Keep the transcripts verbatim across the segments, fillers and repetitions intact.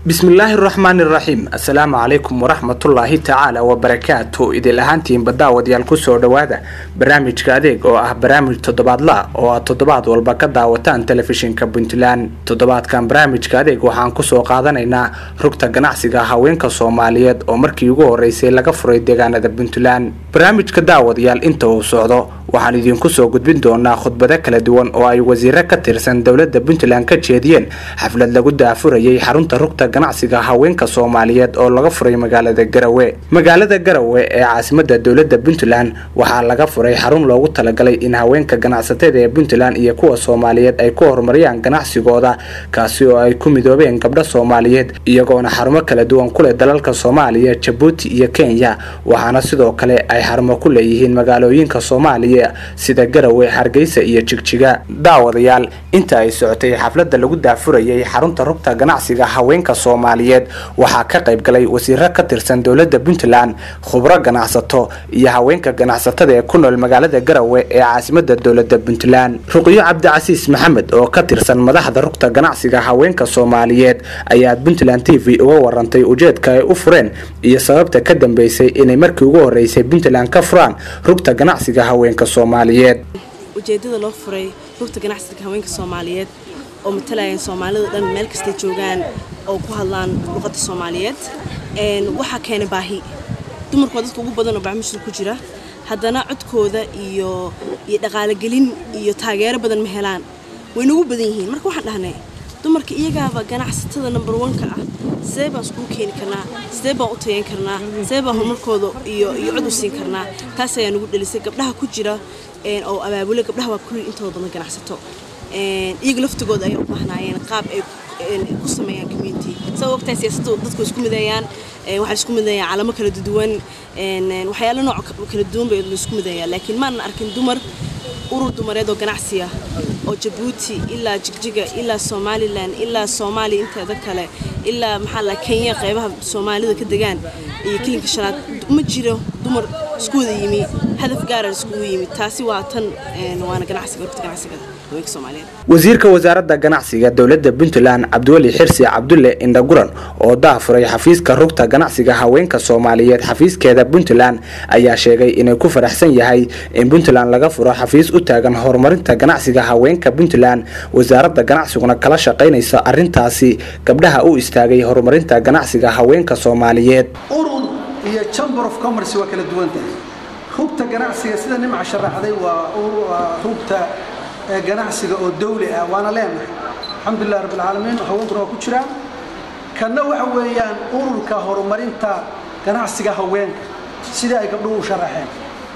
بسم الله الرحمن الرحيم السلام عليكم ورحمة الله تعالى وبركاته إذا لهانتين بداود يالكسو دوادا برامج كاديق أو أه برامج تضباط لا أو تضباط والبكدا وتان تلفزيون كبنتلان تضباط كان برامج كاديق وحان كسو قادنينا ركتا جناحسيغا هاوينكا سوماليات أو مركي يوغو رئيسي لغا فري ديغانا دا بنتلان برامج كداود يال انتو سعودو waxaan idin ku soo gudbin doonaa khudbado kala duwan oo ay wasiirro ka tirsan dawladda Puntland ka jeediyeen xaflad lagu daafurayay xarunta rugta ganacsiga haweenka Soomaaliyeed oo laga furay magaalada Garowe magaalada Garowe ee caasimadda dawladda Puntland waxaa laga furay xarun loogu talagalay in haweenka ganacsatada ee Puntland iyo kuwa Soomaaliyeed ay ku horumariyaan ganacsigooda kaasi oo ay ku midoobeen gabdho Soomaaliyeed iyagoona xarumo kala duwan ku leh dalalka Soomaaliya Djibouti iyo Kenya waxaana sidoo kale ay xarumo ku leeyihiin magaalooyinka Soomaaliya sida Garowe Hargeysa iyo Jigjiga daawadayaal inta ay socotay xafladda lagu daafurayay xarunta rugta ganacsiga haweenka Soomaaliyeed waxa ka qayb galay wasiirro ka tirsan dawladda Puntland khubaro ganacsato iyo haweenka ganacsatada ee ku nool magaalada Garowe ee caasimadda dawladda Puntland Ruqiyo Cabdicasiis Maxamed oo ka tirsan madaxda rugta ganacsiga haweenka Soomaaliyeed ayaa Puntland T V uga warantay ujeedka ay u fureen iyo sababta ka dambeysay inay markii ugu horeysay Puntland ka furaan rugta ganacsiga haweenka Soomaaliyeed ujeedada loo furay rugta ganacsiga haweenka Soomaaliyeed oo matalayeen Soomaalida dhan meel kasta joogan oo ku hadlaan luqadda Soomaaliyeed een waxa keenay baahi dumarku dadka ugu badan oo barnaamijka ku jira haddana codkooda iyo iyo dhaqaale gelin iyo taageero badan ma helaan way ugu badan yihiin marka waxaan dhahnay dumarka iyagaaba ganacsatada number one ka ah seeba isku keeni karnaa seeba u tayin karnaa seeba horumarkooda iyo iyo cod u siin karnaa taas ayaa nagu dhalisay gabdhaha ku jira een oo abaabule gabdhaha waa kulli intooda badan ganacsato een iyaga laftigooda ay u baahnayeen qaab ay ku sameeyaan community soo waqtiga siyaasadda dadku isku mideeyaan ee waxa isku mideeyaan calamo kala duwan een waxyaalo nooc kala duwan bay isku mideeyaan laakiin ma arkin dumar urur dumareed oo ganacsiga oo Djibouti ilaa Jigjiga ilaa Somaliland ilaa Soomaali inta kale ilaa maxaa la Kenya qaybaha Soomaalida ka degan iyo kilinka shanaad ma jiro dumar isku wada yimi hadaf gaar ah isku yimi taasi waa tan waana ganacsiga rugta ganacsiga haweenka Soomaaliyeed wasiirka wasaaradda ganacsiga dawladda Puntland Cabdiwali Xirsi Cabdulle Indaguran oo daafuray xafiiska rugta ganacsiga haweenka Soomaaliyeed xafiiskeeda Puntland ayaa sheegay inay ku faraxsan yahay in Puntland laga furo xafiis u taagan horumarinta ganacsiga haweenka Puntland wasaaradda ganacsiguna kala shaqeynaysa arintaasi gabdhaha u istaagay horumarinta ganacsiga haweenka Soomaaliyeed urur iyo chamber of commerce waa kala duwan tahay rugta ganacsiga sida nimca sharaxday waa rugta ganacsiga oo dawli ah waana leenahay alxamdulillah rabbil caalamiin haweenku waa ku jiraan kana waxa weeyaan ururka horumarinta ganacsiga haweenka sida ay gabdhuhu u sharaxeen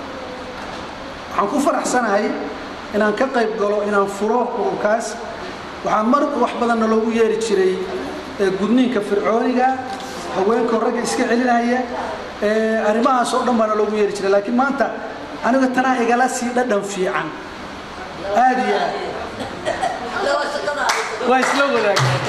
waxaan ku faraxsanahay inaan ka qayb galo inaan furo ururkaas waxaan mar wax badan loogu yeeri jiray gudniinka fircooniga haweenka ragga iska celinaya ee arimahaas oo dhan baa loogu yeeri jiray laakiin maanta aniga tana igala sii dhadhan fiican aad iyo waa isla wadaagay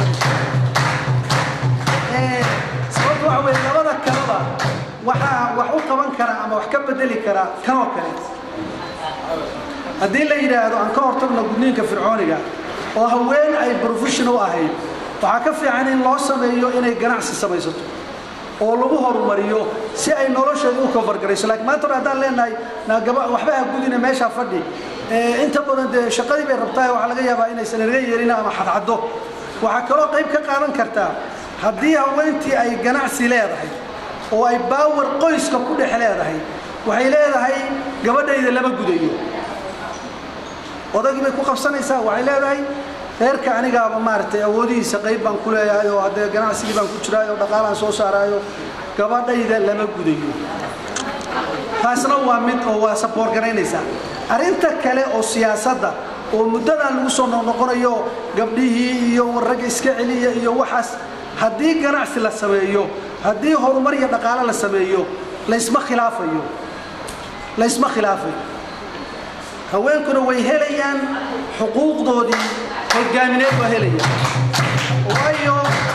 ee sababta waxa weeye labada kalaba waxa wax u qaban kara ama wax ka bedeli kara kan oo kale haddii la yiraahdo aan ka hortagno gudniinka fircooniga oo haween ay professional ahayd waxa ka fiican in loo sameeyo inay ganacsi samaysato oo lagu horumariyo si ay noloshooda u cover garayso laakiin maanta hadaan leenahay naagaba waxba ha gudina meesha fadhi ee inta badan de shaqadii bay rabtaa waxa laga yaabaa inay sanadka yeelina ama xadxado waxa kale oo qayb ka qaadan kartaa haddii haweentii ay ganacsi leedahay oo ay power qoyska ku dhex leedahay waxay leedahay gabadhayda lama gudayo odagii bay ku qabsanaysaa waxay leedahay reerka aniga ama maartay awoodiisa qayb baan ku leeyahay oo hadda ganacsiga baan ku jiray oo dhaqaalaha soo saarayo gabadhayda lama gudayo taasna waa mid oo waa support gareynaysa arinta kale oo siyaasadda oo muddadan lagu soo noqonayo gabdhihii iyo rag iska celiya iyo waxaas haddii ganacsi la sameeyo haddii horumar iyo dhaqaale la sameeyo la isma khilaafayo la isma khilaafayo haweenkuna way helayaan xuquuqdoodii hogaamineed waa helayaan waayo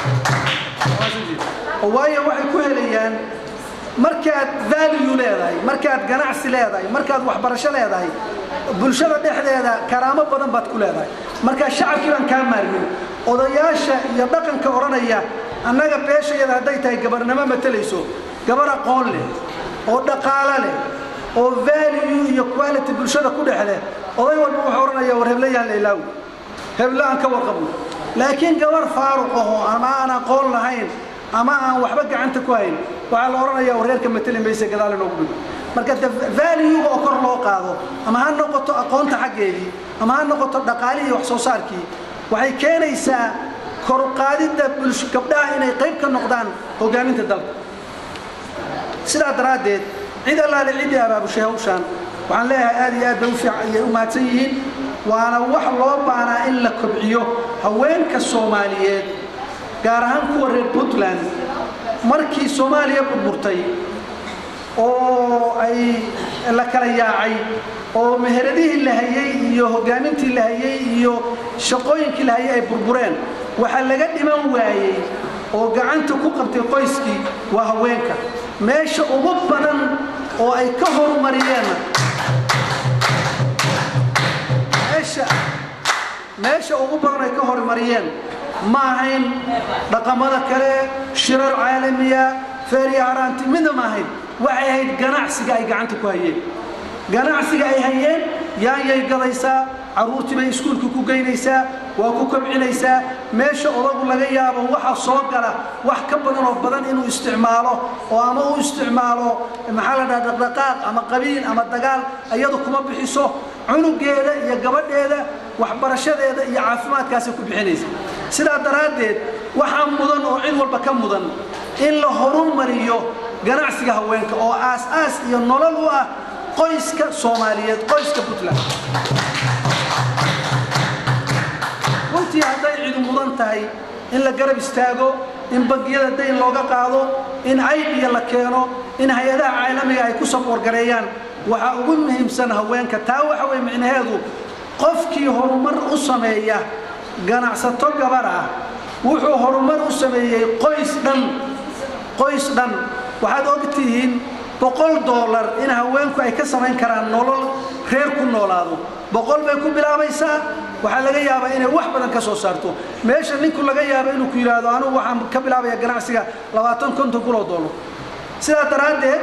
waayo waxay ku helayaan markaad value leedahay markaad ganacsi leedahay markaad waxbarasho leedahay bulshada dhexdeeda karaamo badan baad ku leedahay marka shacabkii baan ka maarmin odayaasha iyo dhaqanka oranaya annaga beeshayada hadday tahay gabarnimo matalayso gabar aqoon leh oo dhaqaale leh oo value iyo quality bulshada ku dhexle oday walba wuxuu oranayaa war heblayaan leelaaw heblaan ka warqabo laakiin gabar faaruq ah ama aan aqoon lahayn ama aan waxba gacanta ku hayn waxa la oranayaa wareerka matali maysa gadaal inoo dhigo marka value oo kor loo qaado ama ha noqoto aqoonta xaggeedii ama ha noqoto dhaqaalihi wax soo saarkii waxay keenaysaa kor u qaadida bulsho gabdhaha inay qayb ka noqdaan hogaaminta dalka sidaa daraadeed cid allaale cidii abaabushay hawshaan waxaan leeyahay aad iyo aad bay u fiican iyo u mahadsan yihiin waana wax loo baahnaa in la kobciyo haweenka Soomaaliyeed gaar ahaan kuwa reer Puntland markii Soomaaliya burburtay oo ay la kala yaacay oo meheradihii la hayay iyo hogaamintii la hayay iyo shaqooyinkii la hayay ay burbureen waxa laga dhiman waayay oo gacanta ku qabtay qoyskii waa haweenka meesha ugu badan oo ay ka horumariyeen meesha meesha ugu badan ay ka horumariyeen ma ahayn dhaqamada kale shirar caalamiya feeriya haranti midna ma ahayn waxay ahayd ganacsiga ay gacanta ku hayeen ganacsiga ay hayeen yaayay galaysaa caruurtii bay iskuulka ku geynaysaa waa ku kobcinaysaa meesha odagu laga yaabo waxa soo gala wax ka badan oo badan inuu isticmaalo oo ama uu isticmaalo maxaa la dhahaa dhaqdhaqaaq ama qabiil ama dagaal ayadu kuma bixiso cunugeeda iyo gabadheeda waxbarashadeeda iyo caafimaadkaas ku bixinaysa sidaa daraadeed waxa mudan oo cid walba ka mudan in la horumariyo ganacsiga haweenka oo aas aas iyo nolol u ah qoyska Soomaaliyeed qoyska Puntland runtii hadday cid mudan tahay in la garab istaago in bangiyada dayn looga qaado in aydiya la keeno in hay'adaha caalamiga ay ku support gareeyaan waxa ugu muhiimsan haweenka taa waxa way micnaheedu qofkii horumar u sameeya ganacsato gabar ah wuxuu horumar u sameeyay qoys dhan qoys dhan waxaad ogtihiin boqol dollar in haweenku ay ka sameyn karaan nolol reer ku noolaado boqol bay ku bilaabaysaa waxa laga yaabaa inay wax badan ka soo saarto meesha ninku laga yaabo inuu ku yiraahdo anu waxaan ka bilaabaya ganacsiga labaatan konton kun oo dollar sidaa daraadeed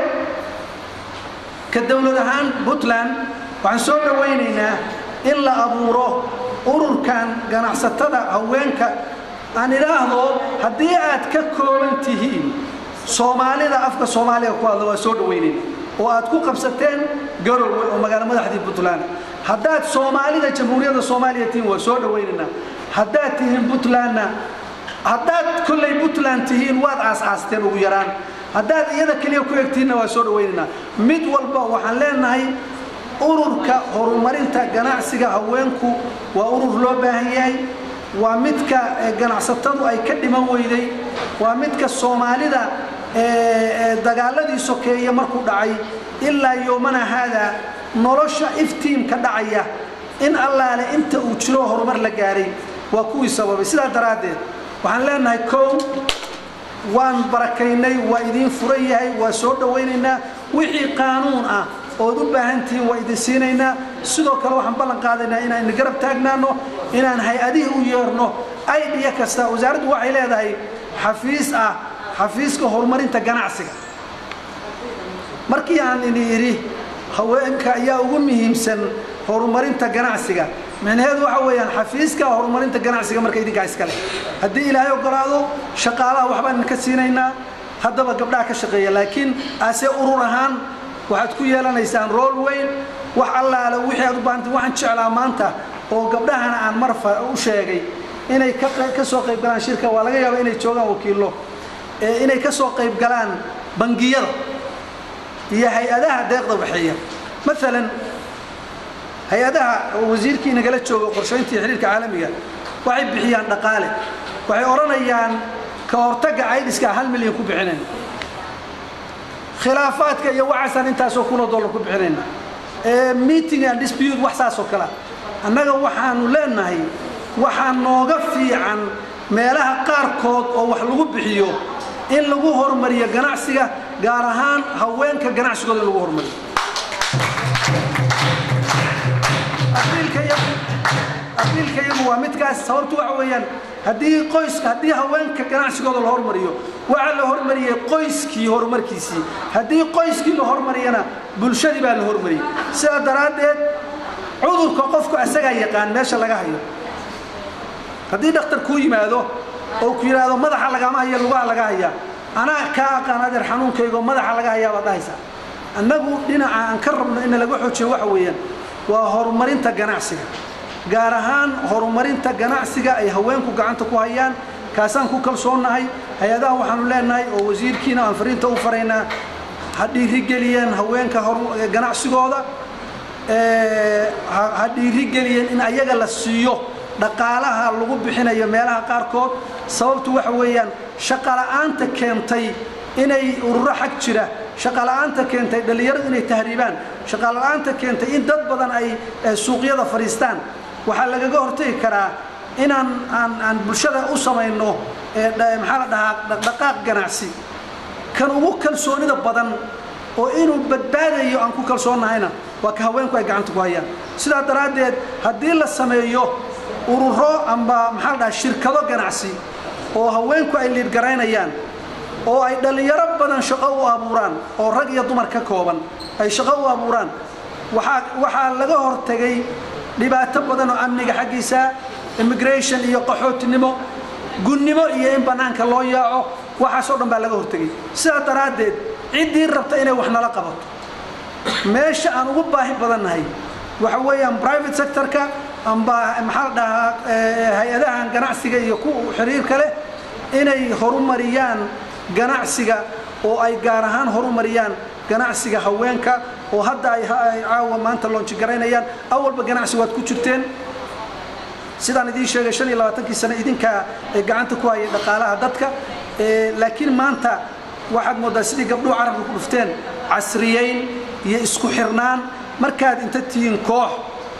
ka dawlad ahaan Puntland waxaan soo dhawaynaynaa in la abuuro ururkan ganacsatada haweenka aan iraahdo haddii aad ka kooban tihiin Soomaalida afka Soomaaliya ku hadla waa soo dhaweynayna oo aad ku qabsateen Garowe oo magaalo madaxdii Puntland haddaad Soomaalida Jamhuuriyadda Soomaaliya tiin waa soo dhaweynayna haddaad tihiin Puntlandna haddaad kullay Puntland tihiin waad aas-aasteen ugu yaraan haddaad iyada kaliya ku egtiinna waa soo dhaweynayna mid walba waxaan leenahay ururka horumarinta ganacsiga haweenku waa urur loo baahan yahay waa midka ganacsatadu ay ka dhiman weyday waa midka Soomaalida ee dagaaladii sokeeye markuu dhacay ilaa yoomana hada nolosha iftiin ka dhacaya in allaale inta uu jiro horumar la gaaray waa kuwii sababay sidaa daraadeed waxaan leenahay kow waan barakaynay waa idin furan yahay waa soo dhawaynaynaa wixii qaanuun ah oo u baahan tihiin waa idin siinaynaa sidoo kale waxaan ballan qaadaynaa inaan garab taagnaano inaan hay'adihi u yeerno aydiya kasta wasaaraddu waxay leedahay xafiis ah xafiiska horumarinta ganacsiga markii aan idin haweenka ayaa ugu muhiimsan horumarinta ganacsiga macnaheedu waxa weeyaan xafiiska horumarinta ganacsiga markay idinka iskale haddii ilaahay ogolaado shaqaalaha waxbaan ka siinaynaa haddaba gabdhaha ka shaqeeya laakiin aase urur ahaan waxaad ku yeelanaysaan role weyn wax allaale wixii aad u baahantahay waxaan jeclaa maanta oo gabdhahana aan mar u sheegay inay ka ka soo qayb galaan shirka waa laga yaabaa inay joogaan wakiilo ee inay ka soo qayb galaan bangiyada iyo hay'adaha deeqda waxeeya مثلا hay'adaha wasiirkii nagala joogo qorsheyntii xiriirka caalamiga waxay bixiyaan dhaqaale waxay oranayaan ka hortaga aydiska hal milyan ku bixinayna khilaafaadka iyo waxaan intaas oo kun oo dollar ku bixinayna ee meeting and dispute wax saas oo kala annaga waxaanu leenahay waxaan nooga fiican meelaha qaar kood oo wax lagu bixiyo in lagu horumariyo ganacsiga gaar ahaan haweenka ganacsigooda lagu horumariyo أقول abiilka iyagu waa midkaas sababtu waxa weeyaan haddii qoyska haddii haweenka ganacsigooda la hormariyo waxa la hormariyay qoyskii horumarkiisii haddii qoyskii la hormariyana bulshadii baa la hormariyay sida daraadeed cudurka qofku asaga yaqaan meesha laga hayo haddii dhakhtar ku yimaado oo ku yiraahdo madaxa laga ma hayo lugaha laga haya ana ka aqaan adeer xanuunkayga madaxa laga haya baad haysaa annagu dhinaca aan ka rabno in laga xoojiyo waxa weeyaan waa horumarinta ganacsiga gaar ahaan horumarinta ganacsiga ay haweenku gacanta ku hayaan kaasaan ku kalsoonahay hay'adaha waxaanu leenahay oo wasiirkiina aan fariinta u faraynaa ha dhiirigeliyeen haweenka ganacsigooda ee ha dhiirigeliyeen in ayaga la siiyo dhaqaalaha lagu bixinayo meelaha qaarkood sababtu waxa weeyaan shaqo la'aanta keentay inay ururo xaq jira shaqo la'aanta keentay dhalinyaradu inay tahriibaan shaqo la'aanta keentay in dad badan ay suuqyada fariistaan waxa lagaga hortagi karaa inaan aan aan bulshada u sameeyno ee maxaa la dhahaa dhaqaaq ganacsi kan ugu kalsoonida badan oo inuu badbaadayo aan ku kalsoonahayna waa ka haweenku ay gacanta ku hayaan sidaa daraadeed haddii la sameeyo ururo amba maxaa la dhahaa shirkado ganacsi oo haweenku ay liid garaynayaan oo ay dhalinyaro badan shaqo u abuuraan oo rag iyo dumar ka kooban ay shaqo u abuuraan waxa waxa laga hortagay dhibaato badan oo amniga xaqiisa immigration iyo qaxootinimo gunnimo iyo in banaanka loo yaaco waxa soo dhan baa laga hortagay sida daraadeed cidii rabta inay wax nala qabato meesha aan ugu baahi badannahay waxa weeyaan private sector-ka amba maxaa la dhahaa hay'adaha ganacsiga iyo ku xiriirka leh inay horumariyaan ganacsiga oo ay gaar ahaan horumariyaan ganacsiga haweenka oo hadda ay caawa maanta launch garaynayaan awalba ganacsi waad ku jirteen sidaan idin sheegay shan iyo labaatan sano idinka gacanta ku hayay dhaqaalaha dadka laakiin maanta waxaad moodaa sidii gabdhuhu carabka ku dhufteen casriyeyn iyo isku xirnaan markaad inta tihiin koox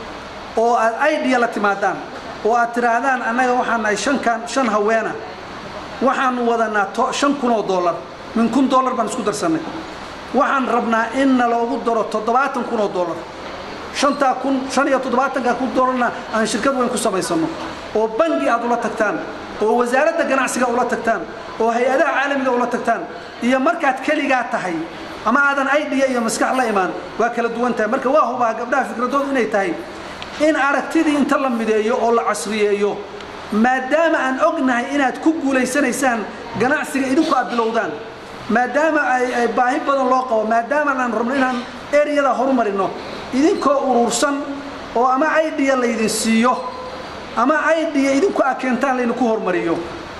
oo aad idea la timaadaan oo aad tiraahdaan annaga waxaan nahay shankan shan haweena waxaanu wadanaa shan kun oo dollar min kun dollar baan isku darsanay waxaan rabnaa in loogu daro toddobaatan kun oo dollar shanta kun shan iyo toddobaatan ka kun dollarna aan shirkad weyn ku samaysano oo bangi aad ula tagtaan oo wasaaradda ganacsiga ula tagtaan oo hay'adaha caalamiga ula tagtaan iyo markaad kaligaa tahay ama aadan idea iyo maskax la imaan waa kala duwan tahay marka waa hubaa gabdhaha fikradoodu inay tahay in aragtidii inta la mideeyo oo la casriyeeyo maadaama aan ognahay inaad ku guuleysanaysaan ganacsiga idinku aad bilowdaan maadaama ay baahi badan loo qabo maadaama aan rabno inaan ereyada horumarino idinkoo urursan oo ama idea la idin siiyo ama idea idinku aad keentaan la idinku horumariyo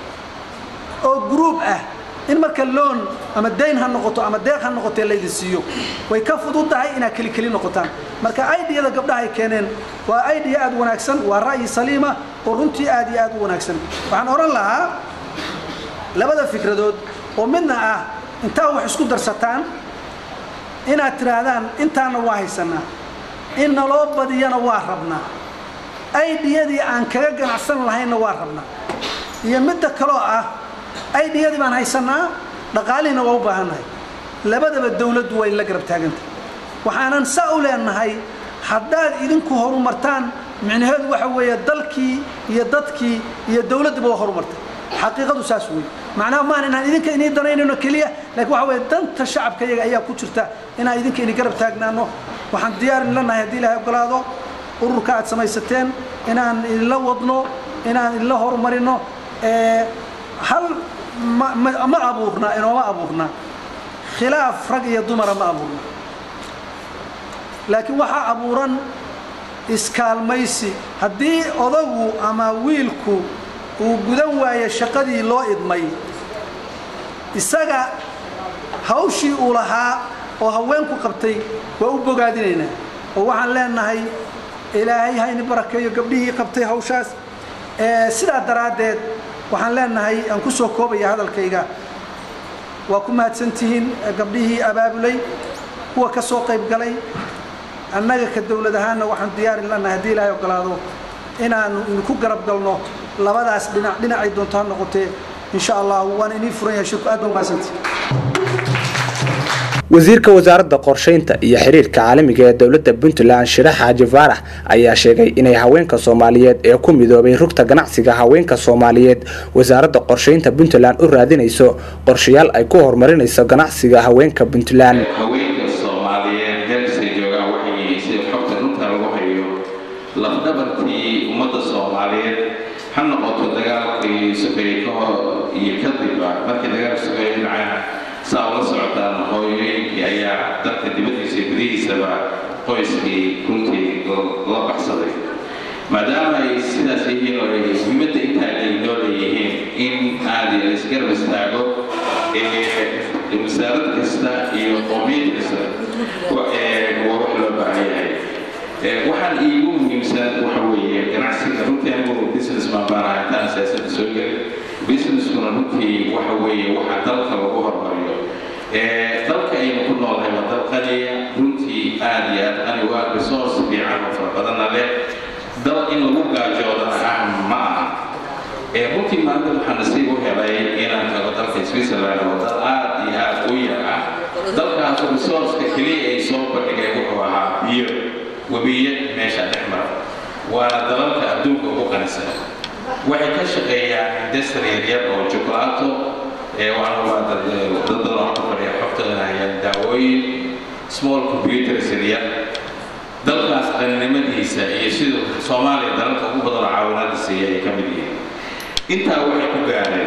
oo group ah in marka loan ama dayn ha noqoto ama deeq ha noqoto la idin siiyo way ka fududahay inaad kali kali noqotaan marka idea-da gabdhaha ay keeneen waa idea aad wanaagsan waa ra'yi saliima oo runtii aad iyo aad u wanaagsan waxaan oran lahaa labada fikradood oo midna ah inta wax isku darsataan inaad tiraahdaan intaana waa haysanaa in loo badiyana waa rabnaa idea-dii aan kaga ganacsan lahayna waa rabnaa iyo midda kale oo ah idea-dii baan haysanaa dhaqaalihina waa u baahannahay labadaba dawladdu way la garab taagantay waxaanan saa u leenahay haddaad idinku horumartaan micnaheedu waxa weeye dalkii iyo dadkii iyo dawladduba waa horumartay xaqiiqadu saas weeye macnaha maan inaan idinka inii danaynayno keliya laakiin waxa weeye danta shacabka iyaga ayaa ku jirta inaan idinka inii garab taagnaano waxaan diyaarin lanahay haddii ilaahay ogolaado ururka aad samaysateen inaan idinla wadno inaan idinla horumarino hal ma abuurna inooma abuurna khilaaf rag iyo dumara ma abuurna laakiin waxaa abuuran iskaalmaysi haddii odagu ama wiilku uu gudan waayo shaqadii loo idmay isaga hawshii uu lahaa oo haweenku qabtay waa u bogaadinaynaa oo waxaan leenahay ilaahay hayni barakeeyo gabdhihii qabtay hawshaas sidaa daraadeed waxaan leenahay aan ku soo koobaya hadalkayga waa ku mahadsantihiin gabdhihii abaabulay kuwa ka soo qayb galay annaga ka dawlad ahaanna waxaan diyaarin lanahay haddii ilaahay ogolaado inaanu idinku garab galno labadaas dhinac dhinacay doonto ha noqotee insha allah waan inii furan yahay shirku aad baan mahadsantihiin wasiirka wasaaradda qorsheynta iyo xiriirka caalamiga ee dowladda Puntland Shirax Xaaji Faarax ayaa sheegay inay haweenka Soomaaliyeed ee ku midoobay rugta ganacsiga haweenka Soomaaliyeed wasaaradda qorsheynta Puntland u raadinayso qorshayaal ay ku horumarinayso ganacsiga haweenka Puntland. haweenka Soomaaliyeed dalka jooga waxay si xogta runta lagu hayo lafdabartii ummadda Soomaaliyeed ha noqoto dagaalkii Sokeeyko iyo kadib markii dagaalka Sokeeyko dhacay سأول سعدان هويين أيها دكتور دبتي سيدري سبع قيسي كنتي الله بحصدي ما دام يصير شيء نوري ممت إنتاجي نوري إن هذه الإسكار بستاعو المسارات كستا يقومين كستا ووحلو بعيا وحن يقوم يمسك وحوي كنعسي كروتي أمور بيسنس ما بارع تان سياسة سوق بيسنس كنا نوتي وحوي وحدلك وجوهر مريو dalka aynu ku noolahay waa dalkani runtii aad iyo aad ani waa resource fiican oo fara badan leh dal in lagu gaajoodana ah ma aha ee runtii maanta waxaan nasiib u helay inaan tago dalka Switzerland oo dal aad iyo aad u yar ah dalkaas resource-ka kaliya ay soo bandhigay wuxuu ahaa biyo wabiye meesha dhex mara waana dalalka adduunka ugu qanisan waxay ka shaqeeyaan industry yar oo chocolate وأنا بعد ضد العقد فريق حفتنا هي دعوي small computer سريع دلك أصلاً نمديسة يصير صومالي دلك أبو بدر عاونات السيئة كمدية أنت أول كوجارين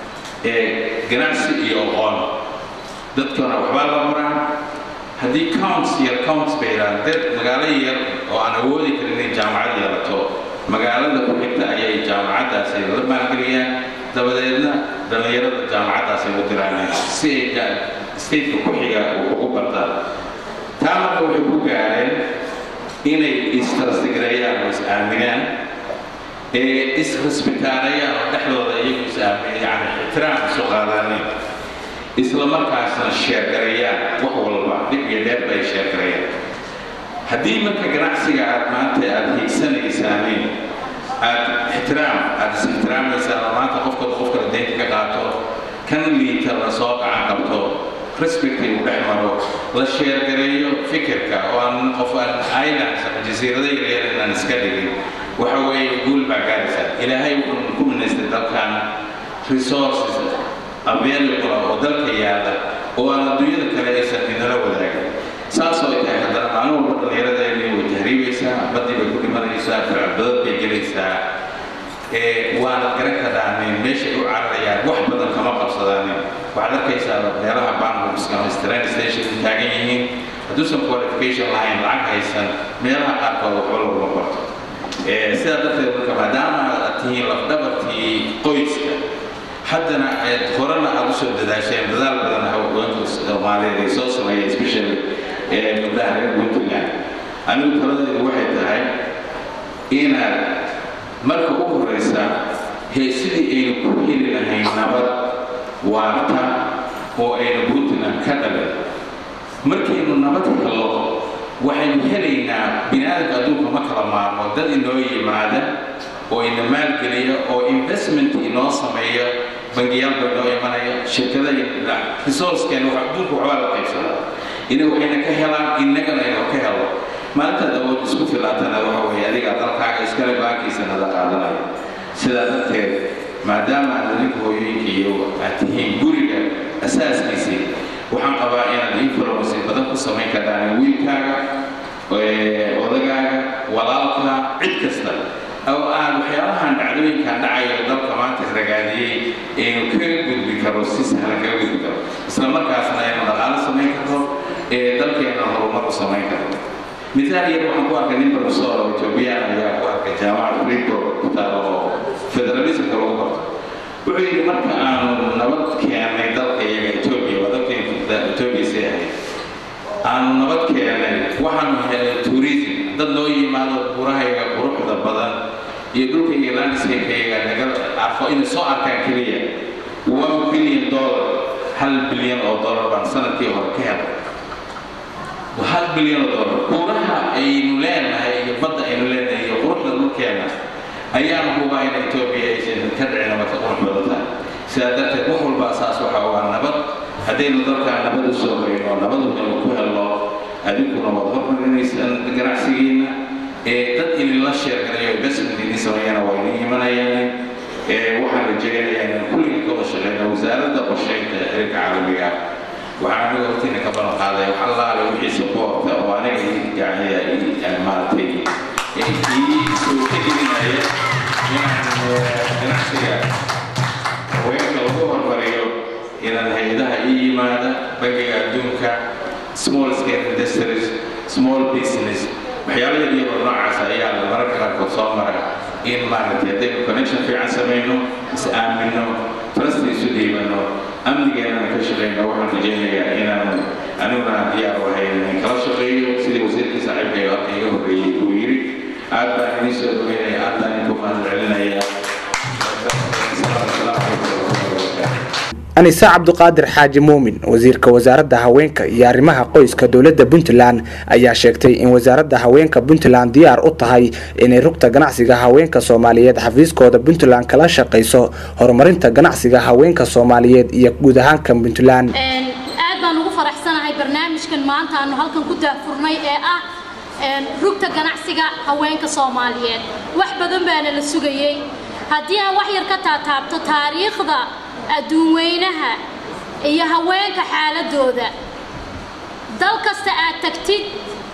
جناسي يوغان دلك أنا وحبال أمرا هذه counts ير counts بيران دل مقالية وأنا ودي كرني جامعة يلاتو مقالة دكتور أي جامعة داسي لما قرية دبلنا دليرة الجامعة سيمترانة سيجا ستيت كحية وقبضة تامك وحبوك عين إني استرسجريان وساميان استرسبتاريان ونحن ضيق وسامي يعني احترام سقالاني إسلامك عشان الشاكريان وهو البعض يدير بي شاكريان هدي مكة جناحسي قاعد ما أنت أدهي سنة إسامين احترام احترام الإنسان ما تقفك تقفك الدين كقاطو كان لي ترى صوت عقبته ريسبكتي وبحمره لا شير قريو فكرك وان قفان عينا الجزيرة دي غير ان نسكدري وحوي يقول بعكارسة إلى هاي كم الناس كان resources available ودلك يالا وانا دوية كلايسة من الولاك ساسو إتاي هذا معلوم بالغير ذي وتهريبيسا بدي بكل مريسا فرعبد بيجليسا وانا قرأت هذا من ماشي وعريان واحد بدل كما قصداني وعلى كيسا يراها بانهم سكان استرين ستيشن تاجيين هدوسم كواليفيكيشن لاين لعك هيسن ميرها قارفة وحول وقرط سيادة كما دام تهي لفدبرتي قويسة حتى أنا خورنا أدوسو دداشين بدال بدنا هو وانتوس مالي ريسوس ما يسبيشل من ده غير بنتلان أنا بتردد الواحد هاي إنا مركب أخرى هي سيدي إيه كل اللي هي نبض وارتا هو إيه بنتنا كذا مركب إنه نبض الله وحين هلينا بنادم أدوك مكرم مع مدة إنه يماده وإن مال كليه أو investment إنه سميه بنجيال بنو يمانية شركة لا resource كانوا حدوك وعوالة كيسا إنه وحين كهلا إنك أنا إنه كهلا ما أنت داود اسكت لا تناوح وهي هذيك أطلق حاجة إسكالي باقي سنة هذا سيداتك ما دام عندك هو يجي أتيه بوريك أساس كيسي وحن قبائل الإنفلونسي بدك السماء كذا ويكاga وضجاga ولالكنا عد كسر أو أن حيالها عدوين كان دعي يضرب كمان ترجعي إنه كل بكروسيس هلا كل بكرو إسلام كاسنا إنه دخل السماء كذا ضرب كأنه هو مر السماء كذا مثال يروح أقوى كنيم بروسور وإثيوبيا يا أقوى كجامعة فريدو كتارو فدراليزم كلو برضه وعيد مركا أن نبض كأنه ضرب كأنه إثيوبيا وضرب كأنه إثيوبيا سياحي أن نبض كأنه وحن توريزم ضد لو يمالو براهي بروح ذا بدن يدرك إيران سيكيا نقدر عفوا إن سوء كان كليا one billion dollar هل بليون أو دولار بان سنة كي هو كهذا وهل بليون دولار كورها أي نولان هي بدأ أي نولان هي بروح ذا المكان أيام هو إن إثيوبيا يجي كدر لما تروح بدها سادات بحول بأساس وحوان نبض haddaynu dalkaa nabad u soo horeyno nabaduna ku helno adinkuna waad hormarinaysaan ganacsigiina ee dad idinla sheergalayo investment idin sameeyana waa idin imanayaan waxaan rajaynayaa inaan kulligii ka wada shaqeyno wasaaradda qorsheynta xiriirka caalamiga waxaan aniga hortiina ka balan qaaday wax allaale wixii supporta oo aniga maaragtay ii soo tegelinaya inaan ganacsiga haweenka lagu hormariyo inaan hay-adaha ii yimaada bangiga adduunka small scale industries small business waxyaalo yar yar oo noocaas ayaa la mararka qaarkood soo mara in maaragtay haddaynu connection fiican samayno is aamino trust isu dhiibano amnigeennana ka shaqeyno waxaan rajaynayaa inaan aniguna diyaar u ahay inaan kala shaqeeyo sidii wasiirkii saaxiibkayga halka iga horreeyey uu yidhi aad baan idin soo dhaweynaya aad baan idinku mahadcelinaya أنسة عبد القادر حاج مؤمن وزير كوزارة هوينك يارمها قويس كدولة بنتلان أي شكتي إن وزارة هوينك بنتلان ديار أطهاي إن ركت جناحسي هوينك صوماليات حفيز كود بنتلان كلا شقيسو هرمرين تجناحسي هوينك صوماليات يجودهان كم بنتلان. أنا نوفر أحسن هاي برنامج كان معناتها إنه هالكن كنت فرني آه ركت جناحسي هوينك صوماليات وحبة ذنبنا للسجية هديها وحير كتاتاب تاريخ ذا adduunweynaha iyo haweenka xaaladooda dal kasta aad tagtid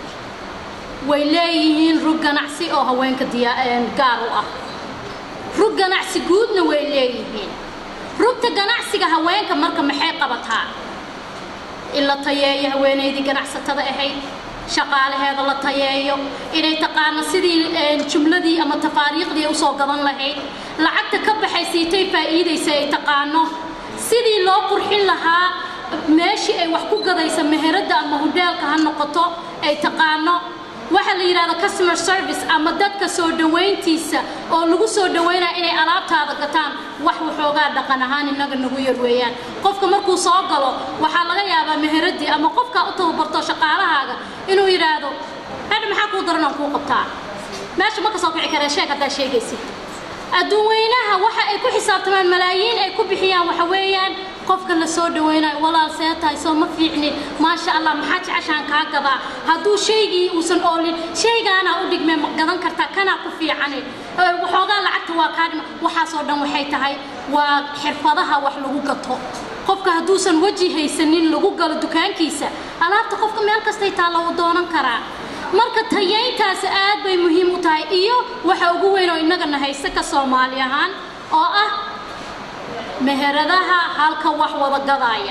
way leeyihiin rug ganacsi oo haweenka gaar u ah rug ganacsi guudna way leeyihiin rugta ganacsiga haweenka marka maxay qabataa ila tayeeyo haweeneydii ganacsatada ahayd shaqaalaheeda la tayeeyo inay taqaano sidii jumladii ama tafaariiqdii u soo gaban lahayd lacagta ka baxaysiitay faa'iideysa ay taqaano sidii loo qurxin lahaa meeshii ay wax ku gadaysa meherada ama hoteelka ha noqoto ay taqaano waxa la yiraahdo customer service ama dadka soo dhaweyntiisa oo lagu soo dhaweynaa inay alaabtaada gataan wax waxoogaa dhaqan ahaan inaga nagu yar weeyaan qofka markuu soo galo waxa laga yaabaa meheradii ama qofka u tababarto shaqaalahaaga inuu yiraahdo hada maxaa ku daran ku qabtaa meesha ma ka soo kici kara sheeg hadaa sheegaysid adduunweynaha waxa ay ku xisaabtamaan malaayiin ay ku bixiyaan waxa weeyaan qofka la soo dhaweynay walaal seetaay soo ma fiicni ma sha Allah maxaa jeceshaan ka gada haduu sheegii uusan oolin sheegaana u dhigmay ma gadan karta kana ku fiican waxooga lacagta waa ka dhima waxa soo dhan waxay tahay waa xirfadaha wax lagu gato qofka haduusan waji haysanin lagu galo dukaankiisa alaabta qofka meel kasta ay taalo u doonan karaa marka tayeyntaas aad bay muhiim u tahay iyo waxa ugu weyn oo inaga nahaysta ka Soomaali ahaan oo ah meheradaha halka wax wada gadaaya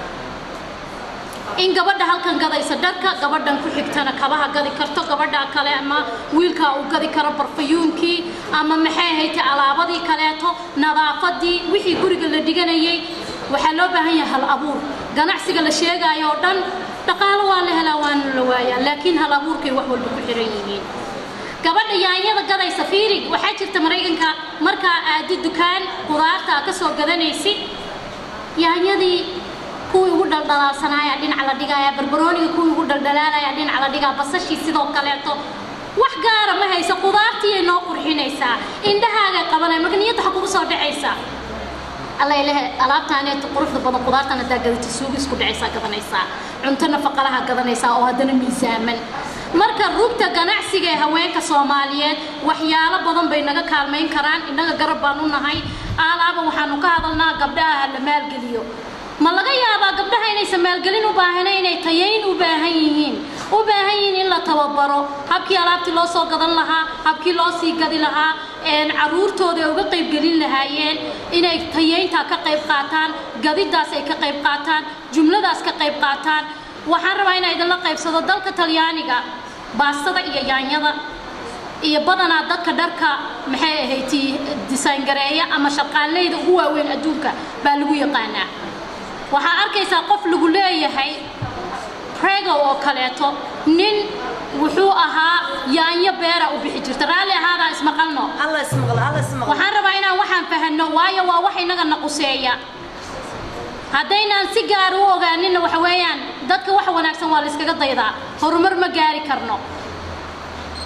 in gabadha halkan gadaysa dharka gabadhan ku xigtana kabaha gadi karto gabadha kale ama wiilka uu gadi karo barfayuunkii ama maxay haytay alaabadii kaleeto nadaafadii wixii guriga la dhiganayay waxa loo baahan yahay hal abuur ganacsiga la sheegayo oo dhan dhaqaale waa la helaa waan la waayaa laakiin hal abuurkay wax walba ku xiran yihiin gabadha yaanyada gadaysa fiirig waxa jirta Mareykanka marka aad dukaan qudaarta ka soo gadanaysid yaanyadii kuwii ugu dhaldhalaalsanaya dhinaca la dhigaya barbarooniga kuwii ugu dhaldhalaalaya dhinaca la dhigaa basashii sidoo kaleeto wax gaar ah ma hayso qudaartii ay noo qurxinaysaa indhahaaga qabanay marka niyadda waxa kugu soo dhacaysa الله إله ألعبتها أنا تقرف ضد قدرت أنا تجد تسوق سكوت عيسى كذنيسا عنتنا فقرها كذنيسا أو هذا ميزامن مركز روبتا جناحسي هواك كصوماليات وحيالا بدن بينك كالمين كران إنك جرب بانونا هاي ألعب وحنوك هذا النا قبلها المال قليو ما لقى يا أبا قبلها إني سمال قلين وباهنين تيين وباهين وباهين إلا توبرو هبكي ألعبت الله صو قدن لها هبكي الله سي قدي لها إن عرورتو ده وقيب قليل لهايين إني تيين تا كقيب قاتان قدي داس كقيب قاتان جملة داس كقيب قاتان وحرب هنا إذا الله قيب صدق دلك تليانيكا باسطة إيا يانيدا إيا بدنا دك دركا محي هيتي ديساين قرية أما شقان ليد هو وين أدوكا بالغو يقانا waxaa arkaysaa qof lagu leeyahay prego oo kaleeto nin wuxuu ahaa yaanyo beera u bixi jirta raali ahaada ismaqalno alla ismaqal alla ismaqal waxaan rabaa inaan waxaan fahanno waayo waa wax inaga naquseeya haddaynan si gaar u ogaanin waxa weeyaan dadka wax wanaagsan waa la iskaga daydaa horumar ma gaari karno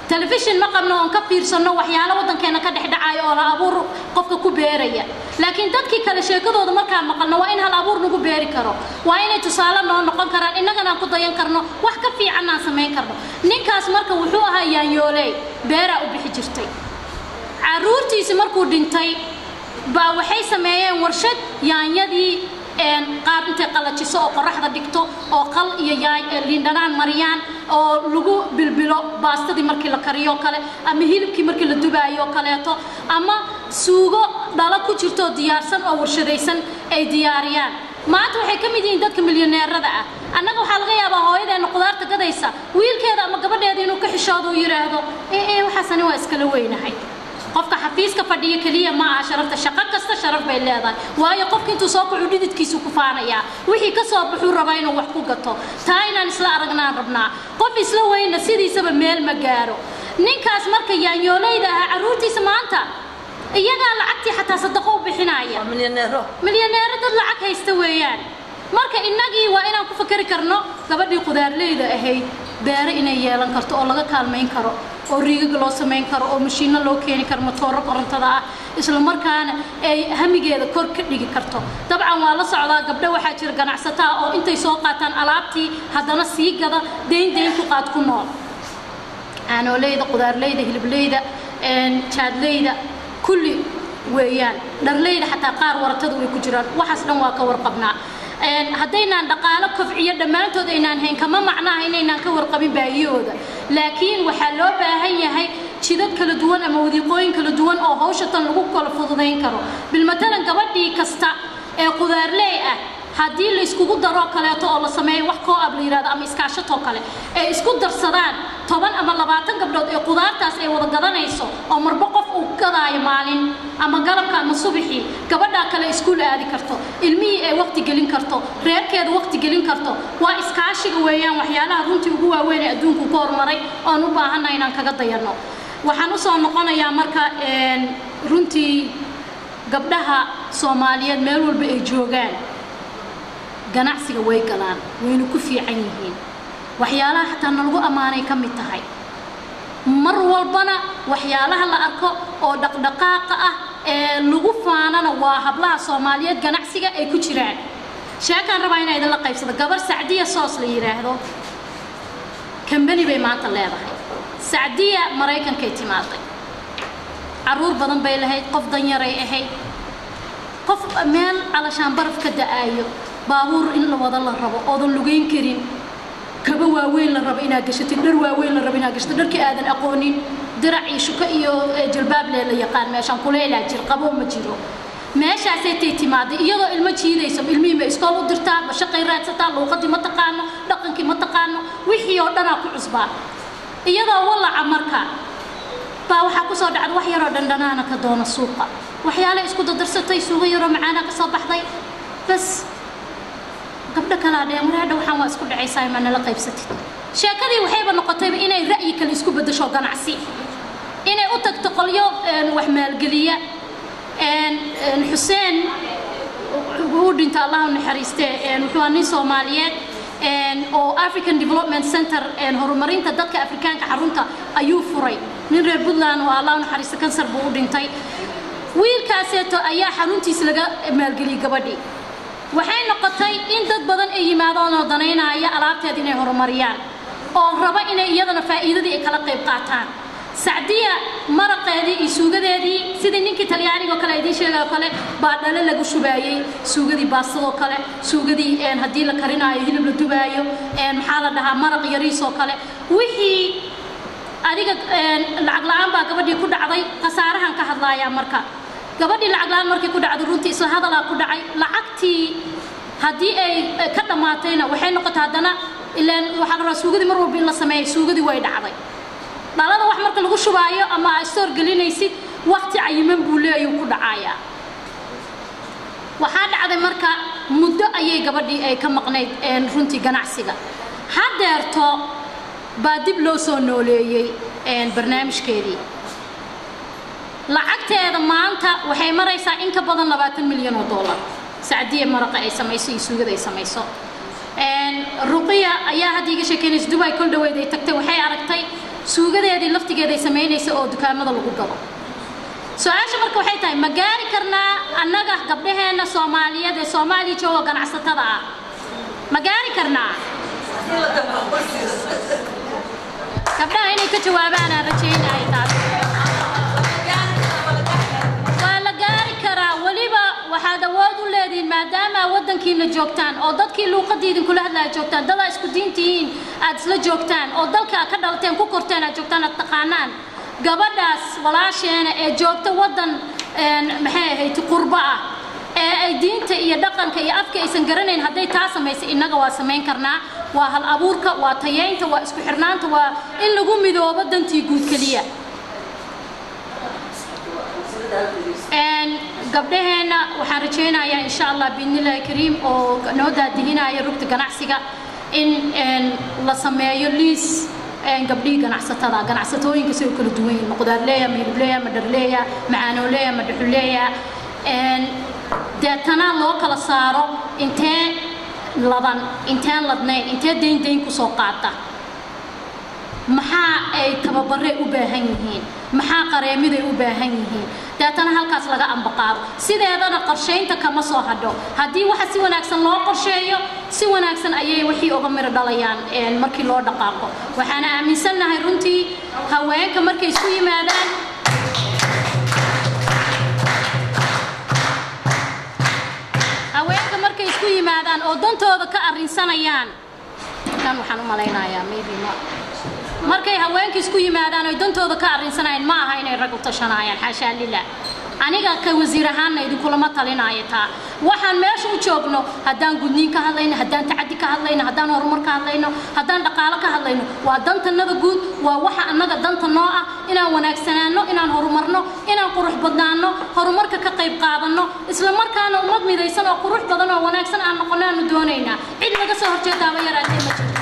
تلفزيون ما قبنا أن كفير صنوا وحياله ودن كنا كده حدا عاي ولا أبور قفك كبيرية لكن دتك كلا شيء كده وده مركا مقلنا وين هالأبور نجو بيري كرو وين تصالنا نقول كرا إننا أنا كنت ينكرنا وحكي في عنا سمين كرنا نكاس مركا وحوها يانيولي بيرا وبحجرتي عرورتي سمركو دنتي باوحي سمايا ورشد يانيدي إن قاب أنت قلتشيسو أو قرحة دكتو أو قل يجاي ليندان مريان أو لجو بالبلو باستدي مركي لكريو كله أما هيل كي مركي للدبايو كله أما سوغو دالا كوشرتو ديارسن أو ورشديسن أي دياريان ما توحي كم يدين دتك مليونير رضعة أنا جو حلقة يا بهاي ده نقدر تقديسا ويل كذا أما قبل يدينو كحشادو يرهدو إيه إيه وحسن واسكلوين هاي قفك حفيز كفردية كلية ما شرفت الشقة كست شرف بيلادا وهي قفك انتو سوق عديدة كيسو كفانا يا وحي كسب بحور رباين وحقوقته تاينا نسلا أرجنا ربنا قف يسلوين نسيدي سبب ميل مجارو نينكاس مركا يانيولي ده عروتي سمانتا إياها لعكتي حتى صدقوا بحناية مليونيرو مليونير ده لعك هيستويان marka inagii waa inaan ku fakari karno gabadhii qudaarleyda ahayd beere inay yeelan karto oo laga kaalmeyn karo oo riigag loo sameyn karo oo mashiino loo keeni karo matooro korontada ah isla markaana ay hamigeeda kor ka dhigi karto dabcan waa la socdaa gabdho waxaa jira ganacsataa oo intay soo qaataan alaabtii haddana sii gada deyn deyn ku qaad ku nool aanoleyda qudaarleyda hiliblayda jaadleyda kulli weeyaan dharleyda xataa qaar waratada way ku jiraan waxaas dhan waa ka warqabnaa haddaynan dhaqaalo kobciyo dhammaantood aynaan hayn kama macnaha inaynaan ka warqabin baahiyooda laakiin waxaa loo baahan yahay jidad kala duwan ama wadiiqooyin kala duwan oo hawshatan lagu kala fududayn karo bilmatalan gabadhii kasta ee qudaarley ah haddii la iskugu daro kaleeto oo la sameeyo wax koo ab la yiraahdo ama iskaashato kale ee isku darsadaan toban ama labaatan gabdhood ee qudaartaas ay wada gadanayso oo marba qof uu gadaayo maalin ama galabka ama subaxii gabadha kale iskuul aadi karto ilmihii ay waqti gelin karto reerkeeda waqti gelin karto waa iskaashiga weeyaan waxyaalaha runtii ugu waaweyn ee adduunku ku horumaray oo u baahannahay inaan kaga dayano waxaan u soo noqonayaa marka runtii gabdhaha Soomaaliyeed meel walba ay joogaan ganacsiga way galaan wayna ku fiican yihiin waxyaalaha xataa lagu amaanay ka mid tahay mar walbana waxyaalaha la arko oo dhaqdhaqaaqa ah ee lagu faanana waa hablaha Soomaaliyeed ganacsiga ay ku jiraan sheekan rabaa inay idin la qaybsado gabar Saadiya Soos la yiraahdo company bay maanta leedahay Saadiya Mareykanka timaaday caruur badan bay lahayd qof danyar ay ahayd qof meel alashaan baraf ka da'ayo baabuur in la wada la rabo oo dan lugeyn karin kaba waaweyn la rabo inaad gashatid dhar waaweyn la rabo inaad gashatid dharkii aadan aqoonin dirac iyo shuka iyo jilbaab la yaqaan meeshan kuleelaa jir qabo ma jiro meeshaas ay tiimaaday iyadoo ilmo jiidayso ilmihi ma iskool u dirtaa ma shaqay raadsataa luuqadii ma taqaano dhaqankii ma taqaano wixii oo dhan ku cusbaa iyadoo walaca marka baa waxa ku soo dhacday wax yar oo dhandhanaana ka doona suuqa waxyaalo isku dadarsatay suuqa yar oo macaana ka soo baxday bas gabdha kala dheer marada waxaan waa isku dhacaysaa ma nala qaybsatid sheekadii waxayba noqotay inay ra'yi kale isku bedesho ganacsi inay u tagto qolyo wax maalgeliya een Xuseen uu dhinta Allah u naxariistay een wuxuu nin Soomaaliyeed een oo African Development Center een horumarinta dadka Afrikaanka xarunta ayuu furay nin reer Puntland oo Allah u naxariistay kansar buu u dhintay wiilkaaseeto ayaa xaruntiisa laga maalgeliyay gabadhii waxay noqotay in dad badan ay yimaadaan oo daneynaya alaabteed inay horumariyaan oo raba inay iyadana faa'iidadii kala qayb qaataan Saadiya maraqeedii iyo suugadeedii sidii ninkii Talyaaniga kale idin sheegay kale baa dhale lagu shubaayay suugadii baastado kale suugadii een hadii la karinayo hilib la dubaayo een maxaa la dhahaa maraq yariis oo kale wixii adiga een lacag la'aan baa gabadhii ku dhacday qasaarahan ka hadlaaya marka gabadhii lacag la'aan markii ku dhacday runtii isla hadal ku dhacay lacagtii hadii ay ka dhamaatayna waxay noqotay hadana ilaan waxa la suugadii mar walba in la sameeyo suugadii way dhacday dhalada wax marka lagu shubaayo ama store gelinaysid waqti cayiman buu leeyahay ku dhacaya waxa dhacday marka muddo ayay gabadhii ay ka maqnayd een runtii ganacsiga hadeerto baa dib loo soo nooleeyay een barnaamijkeedii lacagteeda maanta waxay maraysaa in ka badan labaatan milyan oo dollar Saadiya maraqa ay samayso iyo suugada ay samayso een Ruqiya ayaa hadii ka sheekeynaysa Dubai kul dhaweyd ay tagtay waxay aragtay suugadeedii laftigeeda ay sameynaysa oo dukaamada lagu gado su-aasha marka waxay tahay ma gaari karnaa annaga gabdhaheena Soomaaliyeed ee Soomaaliya jooga ganacsatada ah ma gaari karnaa gabdhaha inay ka jawaabaan aan rajaynayo taas waa la gaari karaa waliba waxaad awood u leedihiin maadaama waddankiina joogtaan oo dadkii luuqadiidin kula hadlaya joogtaan dada isku diintihiin aad isla joogtaan oo dalka ka dhalteen ku korteen aad joogtaan aad taqaanaan gabadhaas walaasheena ee joogta waddan maxay ahayd qurba ah ee ay diinta iyo dhaqanka iyo afka aysan garanayn hadday taa samaysay inaga waa samayn karnaa waa hal abuurka waa tayeynta waa isku xirnaanta waa in lagu midoobo dantii guud kaliya een gabdhaheena waxaan rajaynayaa insha Allah biidnillaahi kariim oo noo daadihinaya rugta ganacsiga in la sameeyo liis een gabdhii ganacsatada ganacsatooyinka si kala duwan yihiin qudaarleeya midleeya madarleeya macaanooleeya madaxuleeya een deetana loo kala saaro intee laban intee ladnayn intee deyn deyn ku soo qaata maxaa ay tababare u baahan yihiin maxaa qareemiday u baahan yihiin deetana halkaas laga ambaqaado sideedana qorsheynta kama soo hadho haddii waxa si wanaagsan loo qorsheeyo si wanaagsan ayay wixii uga miro dhalayaan een markii loo dhaqaaqo waxaan aaminsanahay runtii haweenka markay isku yimaadaan haweenka markay isku yimaadaan oo dantooda ka arrinsanayaan kan waxaan u malaynayaa maybe ma markay haweenka isku yimaadaan oo dantooda ka arrinsanayaan ma aha inay rag u tashanayaan xaasha lillah aniga ka wasiir ahaan idin kulama talinaayo taa waxaan meesha u joogno haddaan gudniin ka hadlayno haddaan tacaddi ka hadlayno haddaan horumar ka hadlayno haddaan dhaqaale ka hadlayno waa dantanada guud waa waxa annaga danta noo ah inaan wanaagsanaano inaan horumarno inaan qurux badnaano horumarka ka qayb qaadano isla markaana ummad midaysan oo qurux badan oo wanaagsan aan noqonaano doonaynaa cid naga soo horjeedaaba yaraatee ma jirto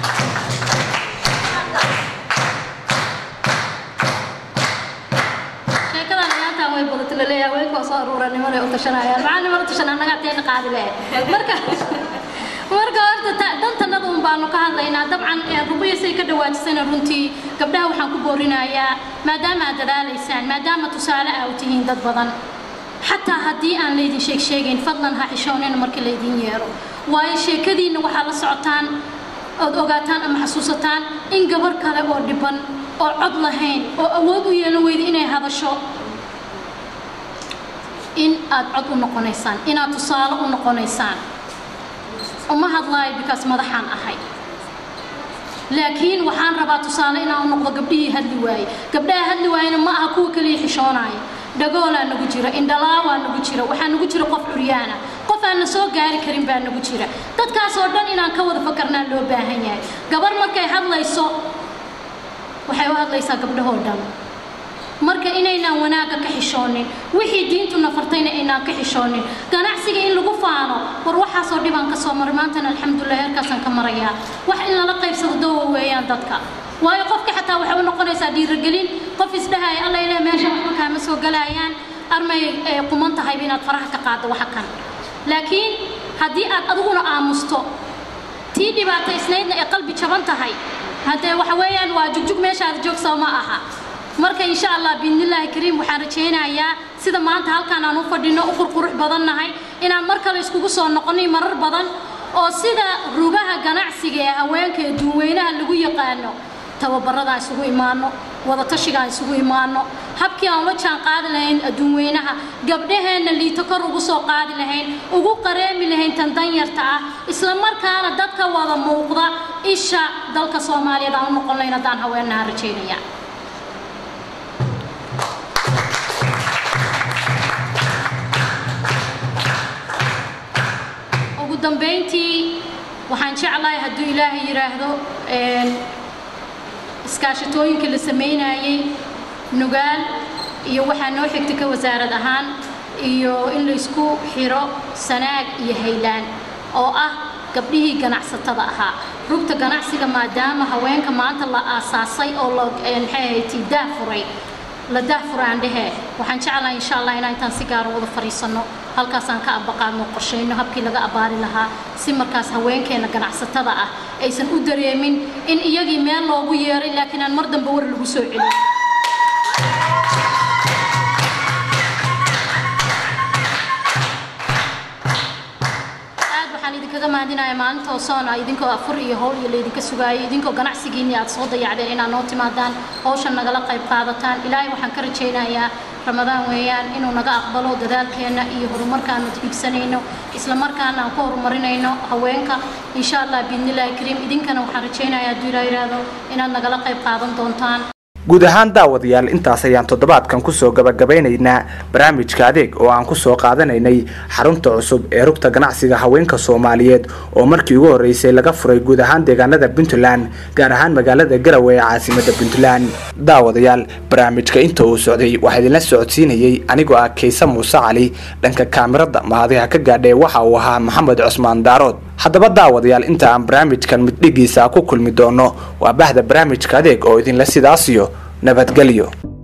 way badat la leeyahay way ko soo aruuranimo leh oo tashanayaan macna mar tashanaa naga teen qaadi leh marka marka horta dantanadu un baanu ka hadlaynaa dabcan rubiisay ka dhawaajisana runtii gabdhaha waxaan ku boorinayaa maadaama aad dadaalaysaan maadaama tusaale ah u tihiin dad badan xataa haddii aan leedin sheeg sheegayn fadlan ha xishooneen markii leedin yeero waayo sheekadiina waxaa la socotaan ood ogaataan ama xasuusataan in gabar kale oo dhiban oo cod lahayn oo awood u yeelan weyda inay hadasho in aad cod u noqonaysaan inaad tusaale u noqonaysaan uma hadlaayo because madaxaan ahay laakiin waxaan rabaa tusaale inaan u noqdo gabdhihii hadli waaye gabdhaha hadli waayena ma aha kuwa kaliya xishoonaya dhagoolaa nagu jira indhalaawaa nagu jira waxaa nagu jira qof curyaana qof aan na soo gaari karin baa nagu jira dadkaas oo dhan inaan ka wada fakarnaa loo baahan yahay gabar markay hadlayso waxay u hadlaysaa gabdhahoo dhan marka inaynaan wanaaga ka xishoonin wixii diintu nafartayna aynaan ka xishoonin ganacsiga in lagu faano war waxaas oo dhibaan ka soo maray maantana alxamdulillah heerkaasaan ka marayaa wax in lala qaybsado doowa weeyaan dadka waayo qofka xataa waxay u noqonaysaa dhiirigelin qof isdhahay alla ilaahay meesha waxba kaama soo galayaan armay quman tahay inaad faraha ka qaado waxa kan laakiin haddii aad adiguna aamusto tii dhibaataysnaydna ee qalbi jaban tahay haddee waxa weeyaan waa jugjug meeshaad joogsaa ma aha marka insha Allah biidnillaahi kariim waxaan rajaynayaa sida maanta halkaan aan u fadhino u qurqurux badannahay inaan mar kale iskugu soo noqonay marar badan oo sida rugaha ganacsiga ee haweenka ee duweynaha lagu yaqaano tababarada isugu imaano wada tashiga isugu imaano habkii aan la jaan qaadi lahayn adduunweynaha gabdhaheena liito kor ugu soo qaadi lahayn ugu qareemi lahayn tan danyarta ah isla markaana dadka wada muuqda isha dalka Soomaaliyeed aan noqon lahayn hadaan haweenaha rajaynayaa dambeyntii waxaan jeclahay hadduu ilaahay yiraahdo een iskaashatooyinka la sameynayay nugaal iyo waxaa noo xigtay ka wasaarad ahaan iyo in la isku xiro sanaag iyo haylaan oo ah gabdhihii ganacsatada ahaa rugta ganacsiga maadaama haweenka maanta la aasaasay oo la maxay daafuray la daafuraan dhehe waxaan jeclahay insha Allah inaan intaan si gaar ah wada fariisano halkaasaan ka abaqaadno qorsheyno habkii laga abaari lahaa si markaas haweenkeena ganacsatada ah aysan u dareemin in iyagii meel loogu yeeray laakiin aan mar dambe war lagu soo celin kaga maadinaya maalinta soona idinkoo afur iyo howl iyo leedinka sugaayay idinkoo ganacsigiina aad soo dayacdeen inaad noo timaadaan hawshan nagala qayb qaadataan ilaahay waxaan ka rajaynayaa ramadaan weeyaan inuu naga aqbalo dadaalkeena iyo horumarkaan higsanayno isla markaana aan ku horumarinayno haweenka insha Allah biidnillaahi kariim idinkana waxaan rajaynayaa duulaayraado inaad nagala qayb qaadan doontaan guud ahaan daawadayaal intaas ayaan toddobaadkan kusoo gabagabeynaynaa barnaamijka adeeg oo aan kusoo qaadanaynay xarunta cusub ee rugta ganacsiga haweenka Soomaaliyeed oo markii ugu horeysay laga furay guud ahaan deegaanada Puntland gaar ahaan magaalada Garowe ee caasimadda Puntland daawadayaal barnaamijka inta uu socday waxa idin la socodsiinayay anigoo ah Kaysa Muuse Cali dhanka kaamirada mahadiha ka gaadhay waxa uu ahaa Maxamed Cusmaan Daarood haddaba daawadayaal inta aan barnaamijkan mid dhigiisa ku kulmi doono waa bahda barnaamijka adeeg oo idin la sidaasiyo nabadgelyo